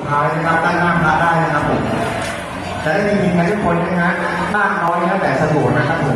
ท้ายนะครับด้านหน้าพระได้นะครับผมจะได้มีกันทุกคนนะฮะมากน้อยนะแต่สะดวกนะครับผม